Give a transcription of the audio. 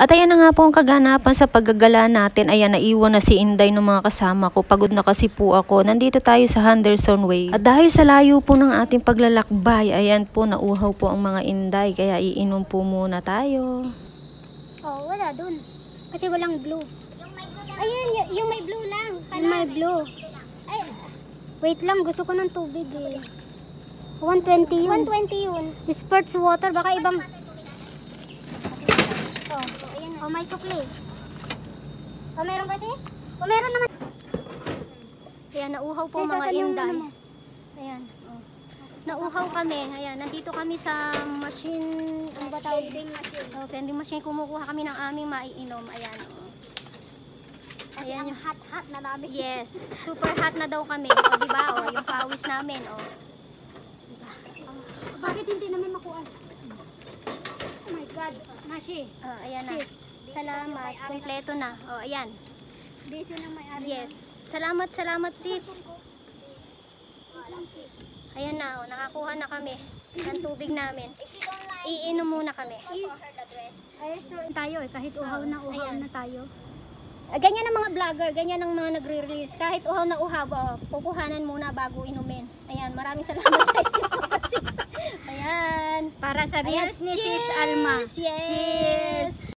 At ayan na nga po ang kaganapan sa paggagala natin. Ayan, naiwan na si Inday ng mga kasama ko. Pagod na kasi po ako. Nandito tayo sa Henderson Way. At dahil sa layo po ng ating paglalakbay, ayan po, nauhaw po ang mga Inday. Kaya iinom po muna tayo. Oh, wala dun. Kasi walang blue. Ayun, yung may blue lang. Yung may blue. Ay, wait lang, gusto ko ng tubig eh. 120 yun. 120 yun. Spurts water, baka ibang... Oh, may sukli. Oh, meron ba sis? Oh, meron naman. Ayan, nauhaw po mga Inday. Ayan, oh. Nauhaw kami. Ayan, nandito kami sa machine, ano ba tawag? Vending machine. Oh, vending machine. Kumukuha kami ng aming maiinom. Ayan, oh. Ayan yung hot na namin. Yes, super hot na daw kami. O, diba? O, yung pawis namin. O. Diba? Oh. Bakit hindi namin makuha? Oh my God. Mashi. Oh, ayan na. Salamat. Kompleto na. O, ayan. Busy na may-ari. Yes. Salamat sis. Ayan na. O, nakakuha na kami ng tubig namin. Iinom muna kami. Tayo eh, kahit uhaw na tayo. Ganyan ang mga vlogger, ganyan ang mga nagre-release. Kahit uhaw na uhaw, pupuhanan muna bago inumin. Ayan, maraming salamat sa inyo. Ayan. Para sa reels ni Sis Cheers! Alma. Yes!